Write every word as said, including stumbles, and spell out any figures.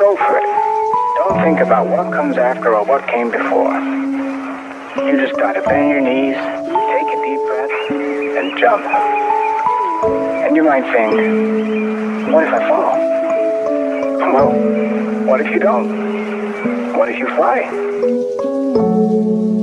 go for it. Don't think about what comes after or what came before. You just gotta bend your knees, take a deep breath, and jump. And you might think, what if I fall? Well, what if you don't? What if you fly?